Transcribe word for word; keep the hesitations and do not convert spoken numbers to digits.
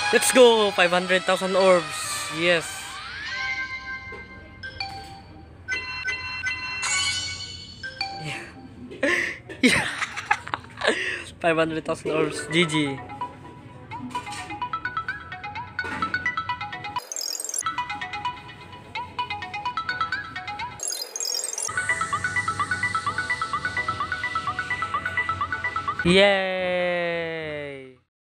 Let's go! five hundred thousand orbs. Yes. Yeah. Yeah. five hundred thousand orbs. G G. Yay!